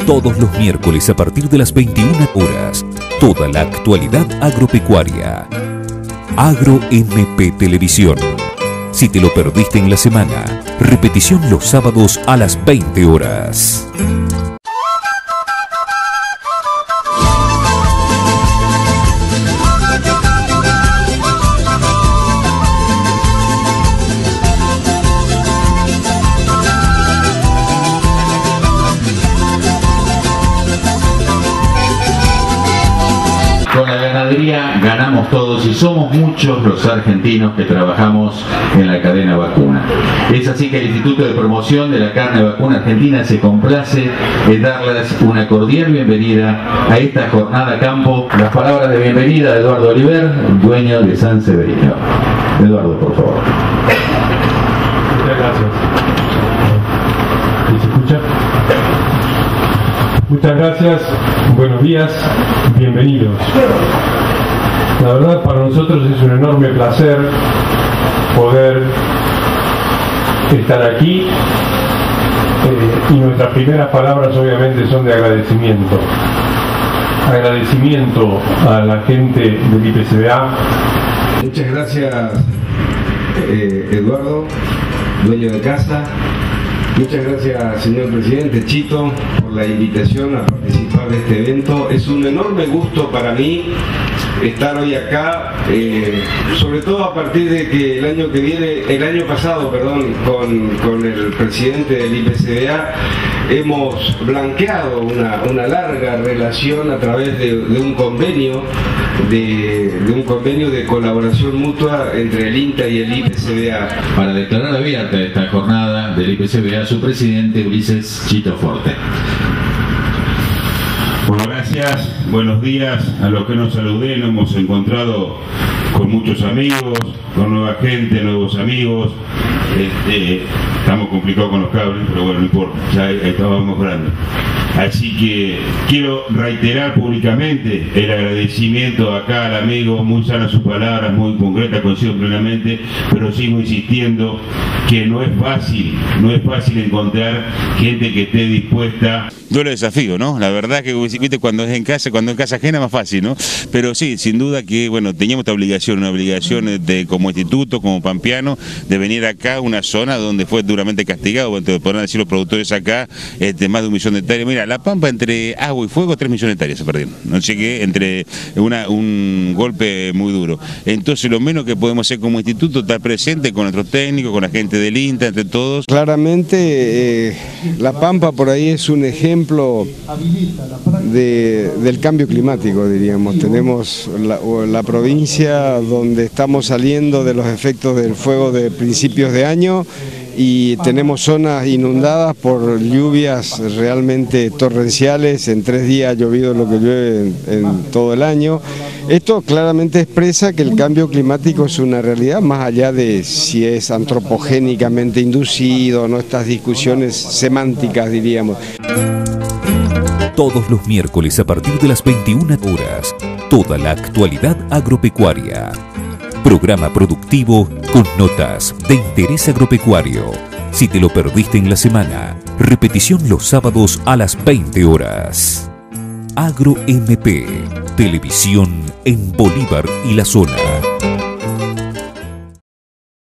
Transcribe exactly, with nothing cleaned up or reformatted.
Todos los miércoles a partir de las veintiuna horas, toda la actualidad agropecuaria. Agro M P Televisión. Si te lo perdiste en la semana, repetición los sábados a las veinte horas. Con la ganadería ganamos todos y somos muchos los argentinos que trabajamos en la cadena vacuna. Es así que el Instituto de Promoción de la Carne Vacuna Argentina se complace en darles una cordial bienvenida a esta jornada campo. Las palabras de bienvenida de Eduardo Oliver, dueño de San Severino. Eduardo, por favor. Muchas gracias. ¿Se escucha? Muchas gracias, buenos días, bienvenidos. La verdad, para nosotros es un enorme placer poder estar aquí eh, y nuestras primeras palabras obviamente son de agradecimiento. Agradecimiento a la gente del I P C B A. Muchas gracias, eh, Eduardo, dueño de casa. Muchas gracias, señor presidente Chito, por la invitación a participar de este evento. Es un enorme gusto para mí estar hoy acá, eh, sobre todo a partir de que el año que viene, el año pasado, perdón, con, con el presidente del I P C B A hemos blanqueado una, una larga relación a través de, de un convenio de, de un convenio de colaboración mutua entre el INTA y el I P C B A. Para declarar abierta esta jornada del I P C B A, su presidente Ulises Chito Forte. Bueno, gracias, buenos días a los que nos saludé, nos hemos encontrado con muchos amigos, con nueva gente, nuevos amigos. Este, estamos complicados con los cables, pero bueno, no importa, ya ahí estamos mejorando. Así que quiero reiterar públicamente el agradecimiento acá al amigo, muy sanas sus palabras, muy concretas, coincido plenamente, pero sigo insistiendo que no es fácil, no es fácil encontrar gente que esté dispuesta. Duele desafío, ¿no? La verdad que viste, cuando es en casa, cuando en casa ajena es más fácil, ¿no? Pero sí, sin duda que, bueno, teníamos esta obligación, una obligación de, como instituto, como pampeano, de venir acá a una zona donde fue duramente castigado, bueno, podrán decir los productores acá, este, más de un millón de hectáreas. Mira, La Pampa entre agua y fuego, tres millones de hectáreas se perdieron. No sé qué, entre una, un golpe muy duro. Entonces, lo menos que podemos hacer como instituto, estar presente con nuestros técnicos, con la gente del INTA, entre todos. Claramente, eh, La Pampa por ahí es un ejemplo de, del cambio climático, diríamos. Tenemos la, la provincia donde estamos saliendo de los efectos del fuego de principios de año y tenemos zonas inundadas por lluvias realmente torrenciales. En tres días ha llovido lo que llueve en, en todo el año. Esto claramente expresa que el cambio climático es una realidad, más allá de si es antropogénicamente inducido, no, estas discusiones semánticas, diríamos. Todos los miércoles a partir de las veintiuna horas, toda la actualidad agropecuaria. Programa productivo con notas de interés agropecuario. Si te lo perdiste en la semana, repetición los sábados a las veinte horas. Agro M P, televisión en Bolívar y la zona.